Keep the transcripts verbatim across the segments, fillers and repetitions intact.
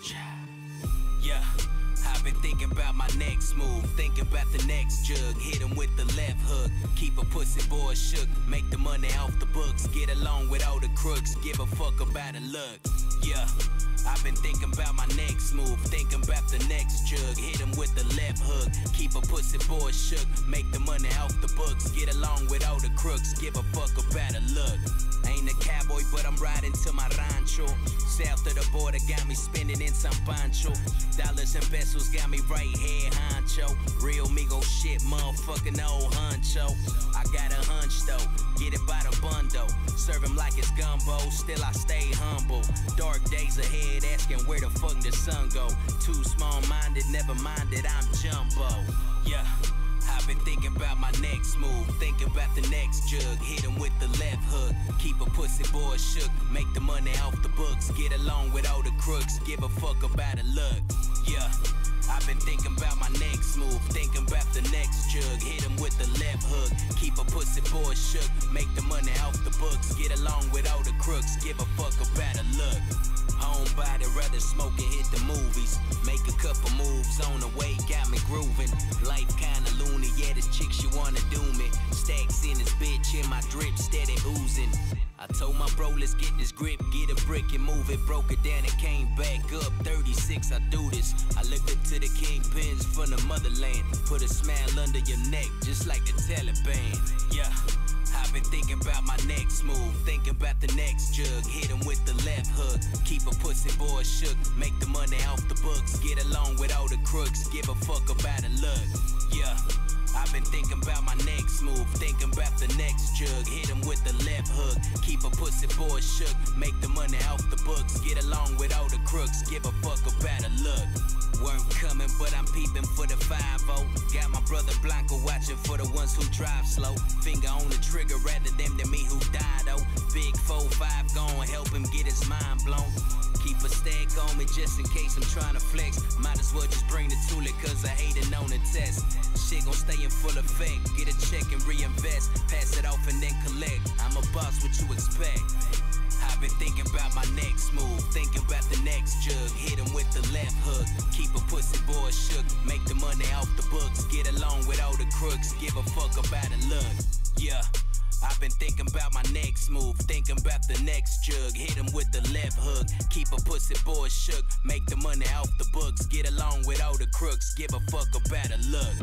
Yeah, I've been thinking about my next move, thinking about the next jug, hit him with the left hook, keep a pussy boy shook, make the money off the books, get along with all the crooks, give a fuck about the look. Yeah, I've been thinking about my next move, thinking about the next jug, hit him with the left hook, keep a pussy boy shook, make the money off the books, get along with all the crooks, give a fuck about the look. Ain't a cowboy, but I'm riding to my rancho. South of the border got me spending in San Pancho. Dollars and pesos got me right here, honcho. Real Migo shit, motherfucking old honcho. I got a hunch though, get it by the bundle. Serve him like it's gumbo, still I stay humble. Dark days ahead, asking where the fuck the sun go. Too small-minded, never minded, I'm jumbo. Yeah. I've been thinking about my next move, thinking about the next jug, hit him with the left hook, keep a pussy boy shook, make the money off the books, get along with all the crooks, give a fuck about the look. Yeah, I've been thinking about my next move, thinking about the next jug, hit him with the left hook, keep a pussy boy shook, make the money off the books, get along with all the crooks, give a fuck about the look. Homebody, rather smoke and hit the movies. Make a couple moves on the way, got me grooving. Life kinda loony, yeah, this chick, she wanna do me. Stacks in this bitch, in my drip, steady oozing. I told my bro, let's get this grip, get a brick and move it. Broke it down and came back up, thirty-six, I do this. I looked up to the kingpins from the motherland. Put a smile under your neck, just like the Taliban. Yeah. I've been thinking about my next move, thinking about the next jug, hit him with the left hook, keep a pussy boy shook, make the money off the books, get along with all the crooks, give a fuck about the look. Yeah, I've been thinking about my next move, thinking about the next jug, hit him with the left hook, keep a pussy boy shook, make the money off the books, get along with all the crooks, give a fuck about the look. Weren't coming, but I'm peeping for the five oh. Got my brother Blanco watching for the ones who drive slow. Finger on the trigger rather them than me who died, oh. Big four five gon' help him get his mind blown. Keep a stack on me just in case I'm trying to flex. Might as well just bring the toolie cause I hatin' on the test. Shit gon' stay in full effect. Get a check and reinvest. Pass it off and then collect. I'm a boss, what you expect? I've been thinking about my next move, thinking about the next jug, hit him with the left hook, keep a pussy boy shook, make the money off the books, get along with all the crooks, give a fuck about the look. Yeah, I've been thinking about my next move, thinking about the next jug, hit him with the left hook, keep a pussy boy shook, make the money off the books, get along with all the crooks, give a fuck about the look.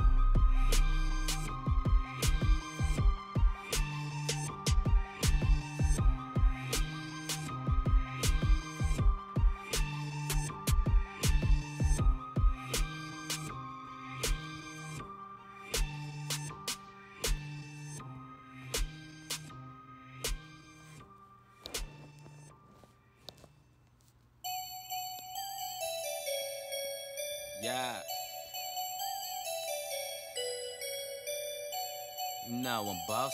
Yeah. You know I'm bossing.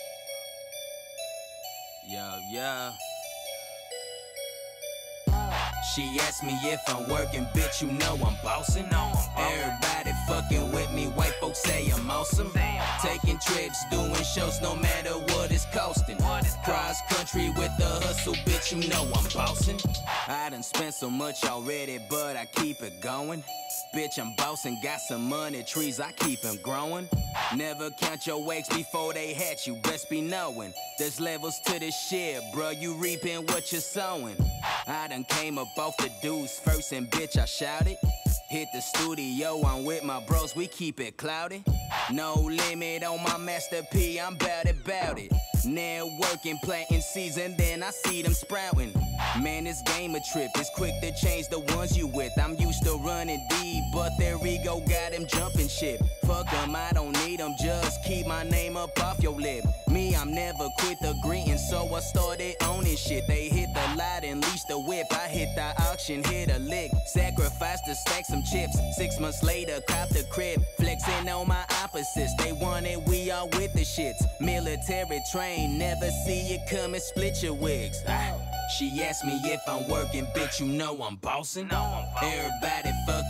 Yo, yo. She asked me if I'm working, bitch, you know I'm bossing. Everybody fucking with me, white folks say I'm awesome. Taking trips, doing shows, no matter what it's costing. Cross country with the hustle, bitch, you know I'm bossing. I done spent so much already, but I keep it going. Bitch, I'm bossing, got some money trees, I keep them growing. Never count your eggs before they hatch, you best be knowing. There's levels to this shit, bruh, you reaping what you're sowing. I done came up off the dudes first and bitch, I shouted. Hit the studio, I'm with my bros, we keep it cloudy. No limit on my Master P, I'm bout it, bout it. Networking, planting seeds, and then I see them sprouting. Man, this game a trip, it's quick to change the ones you with. I'm used to running deep, but their ego got them jumping ship. Fuck them, I don't need them, just keep my name up off your lip. Me, I'm never quit the greeting, so I started owning shit. They hit the lot and leash the whip, I hit the auction, hit a lick. Sacrifice to stack some chips, six months later, cop the crib. Flexing on my opposites, they want it, we all with the shits. Military train, never see you come and split your wigs. Ah. She asked me if I'm working, bitch, you know I'm bossing. Everybody fucking with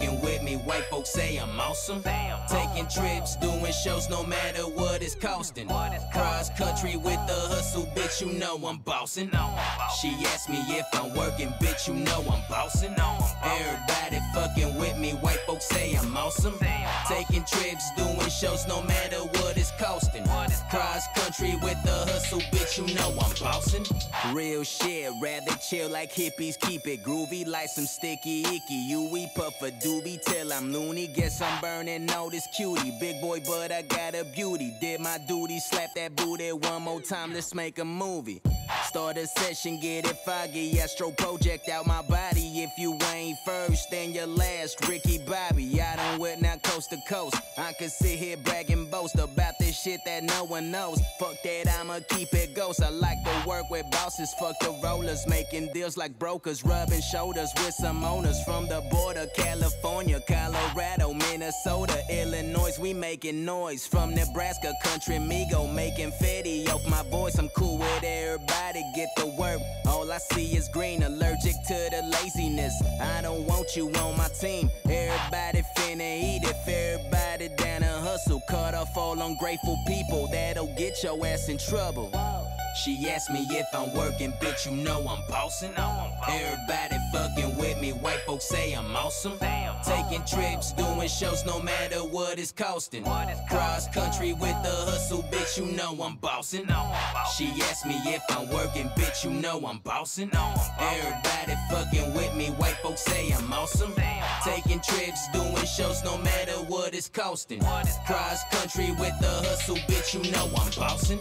me, white folks say I'm awesome. Taking trips, doing shows no matter what it's costing. Cross country with the hustle, bitch, you know I'm bossing. She asked me if I'm working, bitch, you know I'm bossing. Everybody fucking with me, white folks say I'm awesome. Taking trips, doing shows no matter what it's costing. Cross country with the hustle, bitch, you know I'm bossing. Real shit, rather chill like hippies, keep it groovy like some sticky icky. You we puff a doobie till I'm loony. Guess I'm burning all this cutie. Big boy, but I got a beauty. Did my duty, slap that booty one more time, let's make a movie. Start a session, get it foggy. Astro project out my body. If you ain't first, then you're last. Ricky Bobby, I done went now coast to coast. I could sit here brag and boast about this shit that no one knows. Fuck that, I'ma keep it ghost. I like to work with bosses, fuck the rollers, making deals like brokers, rubbing shoulders with some owners from the border. California, Colorado, Minnesota, Illinois, we making noise. From Nebraska, country Migo, making fetty off my voice. I'm cool with everybody, get the work. All I see is green, allergic to the laziness. I don't want you on my team. Everybody finna eat if everybody down and hustle. Cut off all ungrateful people, that'll get your ass in trouble. She asked me if I'm working, bitch, you know I'm bossing. Everybody fucking with me, white folks say I'm awesome. Taking trips, doing shows no matter what it's costing. Cross country with the hustle, bitch, you know I'm bossing. She asked me if I'm working, bitch, you know I'm bossing. Everybody fucking with me, white folks say I'm awesome. Taking trips, doing shows no matter what it's costing. Cross country with the hustle, bitch, you know I'm bossing.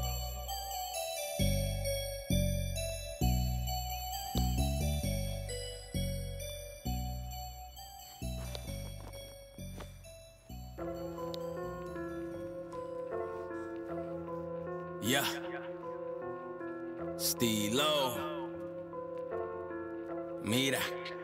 Yeah, Stilo, mira,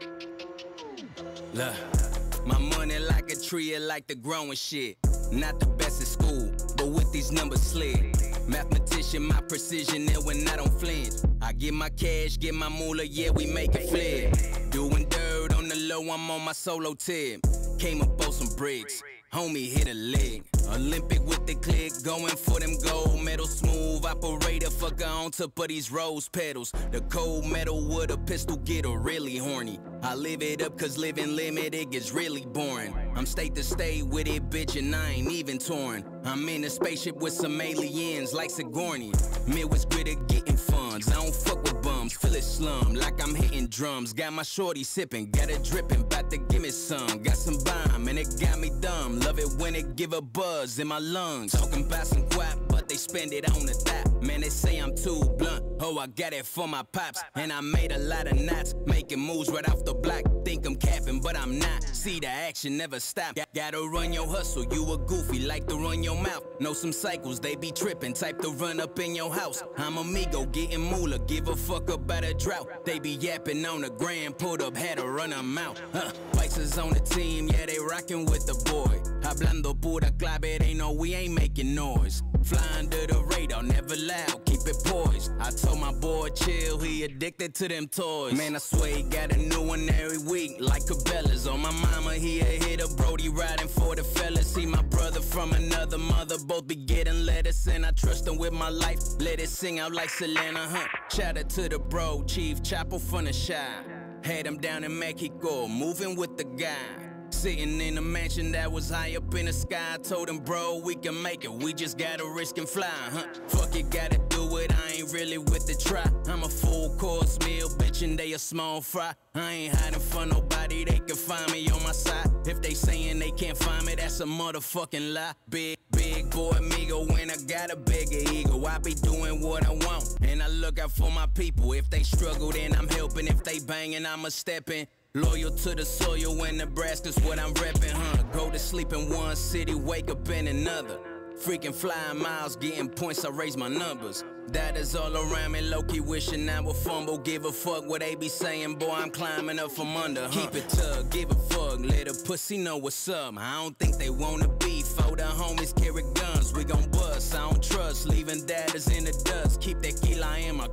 look, my money like a tree, it like the growing shit. Not the best at school, but with these numbers slid. Mathematician, my precision there when I don't flinch. I get my cash, get my moolah, yeah, we make it flip. Doing dirt on the low, I'm on my solo tip. Came up on some bricks, homie hit a leg. Olympic with the click, going for them gold medals. Smooth operator, fucker on top of these rose petals. The cold metal with a pistol get her really horny. I live it up cause living limit, it gets really boring. I'm state to state with it, bitch, and I ain't even torn. I'm in a spaceship with some aliens like Sigourney. Midwest gritty getting funds, I don't fuck with bums. Feel it slum like I'm hitting drums. Got my shorty sipping, got it dripping, bout to give me some. Got some bomb and it got me dumb. Love it when it give a buzz in my lungs. Talking about some guap, but they spend it on the dot. Man, they say I'm too blunt. Oh, I got it for my pops, and I made a lot of knots, making moves right off the block. Think I'm capping, but I'm not. See the action never stop. Gotta run your hustle, you a goofy, like to run your mouth. Know some cycles, they be tripping, type to run up in your house. I'm amigo, getting moolah, give a fuck about a drought. They be yapping on the gram, pulled up, had to run them out. Huh. Whites is on the team, yeah, they rockin' with the boy. Hablando pura clave, they know we ain't making noise. Fly under the radar, never loud, keep it poised. I told my boy chill, he addicted to them toys. Man, I swear he got a new one every week, like Cabela's. On my mama, he a hitter, Brody riding for the fellas. See my brother from another mother, both be getting lettuce, and I trust him with my life. Let it sing out like Selena, huh? Shout out to the bro, Chief Chapo from the shy. Had him down in Mexico, moving with the guy. Sitting in a mansion that was high up in the sky. I told him, bro, we can make it, we just gotta risk and fly, huh? Fuck it, gotta do it, I ain't really with the try. I'm a full course meal, bitch, and they a small fry. I ain't hiding for nobody, they can find me on my side. If they saying they can't find me, that's a motherfucking lie. Big, big boy amigo, when I got a bigger ego, I be doing what I want, and I look out for my people. If they struggle, then I'm helping. If they banging, I'ma step in. Loyal to the soil when Nebraska's what I'm reppin', huh? Go to sleep in one city, wake up in another. Freaking flying miles, getting points, I raise my numbers. That is all around me, low-key wishing I would fumble. Give a fuck what they be saying, boy, I'm climbing up from under, huh? Keep it tug, give a fuck, let a pussy know what's up. I don't think they wanna beef, for the homies carry guns. We gon' bust, I don't trust, leaving daggers in the dust. Keep that kila in my cup,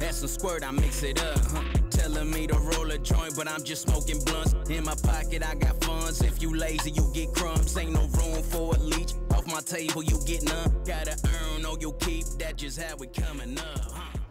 Add some squirt, I mix it up, huh? Telling me to roll a joint, but I'm just smoking blunts. In my pocket, I got funds. If you lazy, you get crumbs. Ain't no room for a leech. Off my table, you get none. Gotta earn or you keep. That just how we coming up, huh?